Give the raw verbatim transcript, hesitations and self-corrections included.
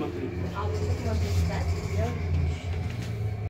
смотри. А вот тут можно читать и делать.